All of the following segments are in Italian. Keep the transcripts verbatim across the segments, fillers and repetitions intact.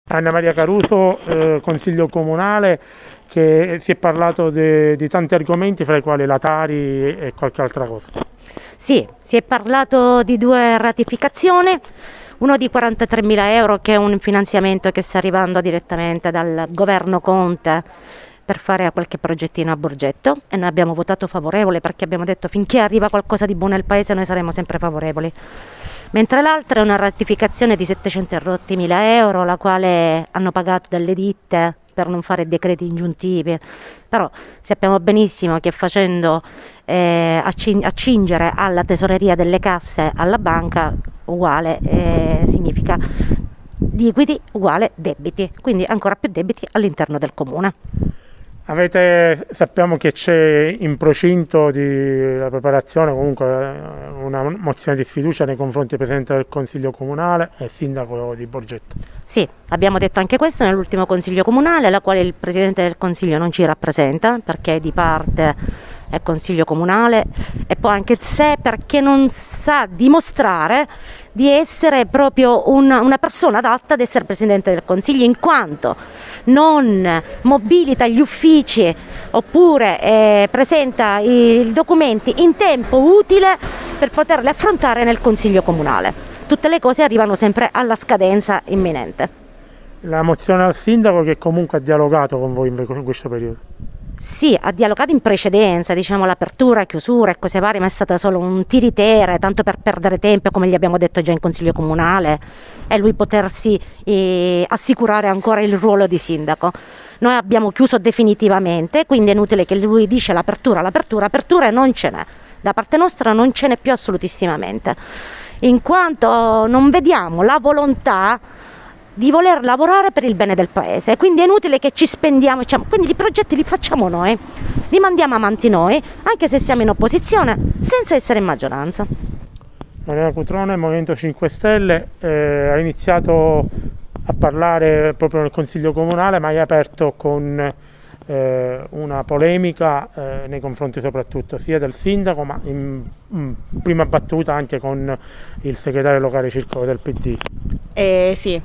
Anna Maria Caruso, eh, Consiglio Comunale, che si è parlato de, di tanti argomenti, fra i quali la Tari e qualche altra cosa. Sì, si è parlato di due ratificazioni, uno di quarantatremila euro che è un finanziamento che sta arrivando direttamente dal governo Conte per fare qualche progettino a Borgetto, e noi abbiamo votato favorevole perché abbiamo detto finché arriva qualcosa di buono al paese noi saremo sempre favorevoli. Mentre l'altra è una ratificazione di settecentomila euro, la quale hanno pagato delle ditte per non fare decreti ingiuntivi, però sappiamo benissimo che facendo eh, accing- accingere alla tesoreria delle casse alla banca uguale eh, significa liquidi uguale debiti, quindi ancora più debiti all'interno del comune. Avete, sappiamo che c'è in procinto di la preparazione comunque una mozione di sfiducia nei confronti del Presidente del Consiglio Comunale e Sindaco di Borgetto. Sì, abbiamo detto anche questo nell'ultimo Consiglio Comunale, alla quale il Presidente del Consiglio non ci rappresenta perché di parte è Consiglio Comunale, e poi anche se perché non sa dimostrare di essere proprio una, una persona adatta ad essere Presidente del Consiglio, in quanto non mobilita gli uffici oppure eh, presenta i documenti in tempo utile per poterli affrontare nel Consiglio Comunale. Tutte le cose arrivano sempre alla scadenza imminente. La mozione al Sindaco, che comunque ha dialogato con voi in questo periodo. Sì, ha dialogato in precedenza, diciamo l'apertura, chiusura e cose varie, ma è stata solo un tiritere, tanto per perdere tempo, come gli abbiamo detto già in Consiglio Comunale, e lui potersi eh, assicurare ancora il ruolo di sindaco. Noi abbiamo chiuso definitivamente, quindi è inutile che lui dice l'apertura, l'apertura, apertura non ce n'è, da parte nostra non ce n'è più assolutissimamente, in quanto non vediamo la volontà di voler lavorare per il bene del paese, quindi è inutile che ci spendiamo, diciamo, quindi i progetti li facciamo noi, li mandiamo avanti noi, anche se siamo in opposizione, senza essere in maggioranza. Mariana Cutrone, Movimento cinque Stelle, eh, ha iniziato a parlare proprio nel Consiglio Comunale, ma hai aperto con eh, una polemica eh, nei confronti soprattutto sia del sindaco, ma in, in prima battuta anche con il segretario locale Circolo del P D. Eh, sì.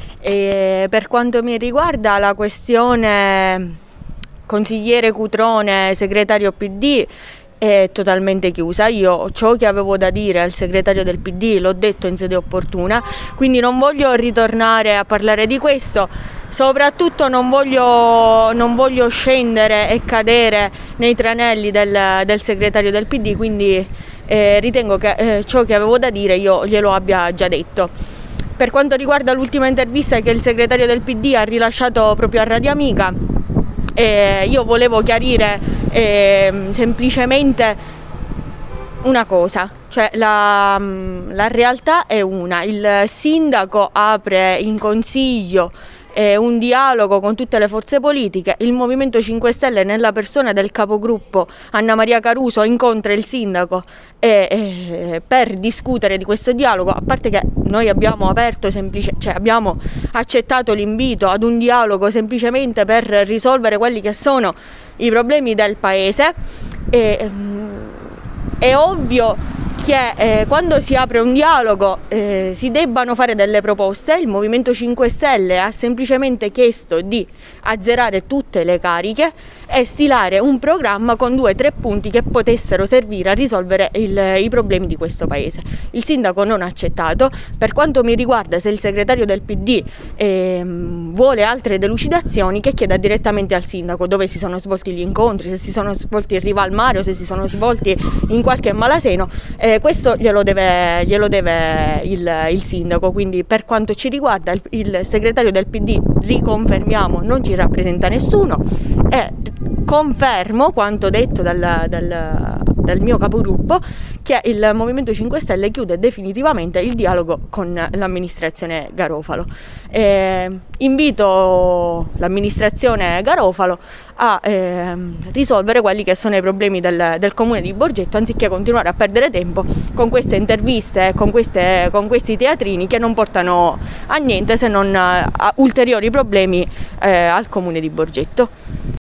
E per quanto mi riguarda la questione consigliere Cutrone, segretario P D, è totalmente chiusa. Io ciò che avevo da dire al segretario del P D l'ho detto in sede opportuna, quindi non voglio ritornare a parlare di questo, soprattutto non voglio, non voglio scendere e cadere nei tranelli del, del segretario del P D, quindi eh, ritengo che eh, ciò che avevo da dire io glielo abbia già detto. Per quanto riguarda l'ultima intervista che il segretario del P D ha rilasciato proprio a Radio Amica, eh, io volevo chiarire eh, semplicemente una cosa, cioè la, la realtà è una, il sindaco apre in consiglio eh, un dialogo con tutte le forze politiche, il Movimento cinque Stelle nella persona del capogruppo Anna Maria Caruso incontra il sindaco e, e, per discutere di questo dialogo, a parte che noi abbiamo aperto semplice, cioè abbiamo accettato l'invito ad un dialogo semplicemente per risolvere quelli che sono i problemi del paese. E, è ovvio che eh, quando si apre un dialogo eh, si debbano fare delle proposte. Il Movimento cinque Stelle ha semplicemente chiesto di azzerare tutte le cariche e stilare un programma con due o tre punti che potessero servire a risolvere il, i problemi di questo paese. Il sindaco non ha accettato. Per quanto mi riguarda, se il segretario del P D eh, vuole altre delucidazioni, che chieda direttamente al sindaco dove si sono svolti gli incontri, se si sono svolti in riva al mare o se si sono svolti in qualche malaseno. Eh, questo glielo deve, glielo deve il, il sindaco, quindi per quanto ci riguarda il, il segretario del P D, riconfermiamo, non ci rappresenta nessuno, e confermo quanto detto dal, dal, dal mio capogruppo, che il Movimento cinque Stelle chiude definitivamente il dialogo con l'amministrazione Garofalo. Eh, invito l'amministrazione Garofalo a eh, risolvere quelli che sono i problemi del, del comune di Borgetto, anziché continuare a perdere tempo con queste interviste, con, queste, con questi teatrini che non portano a niente se non a ulteriori problemi eh, al comune di Borgetto.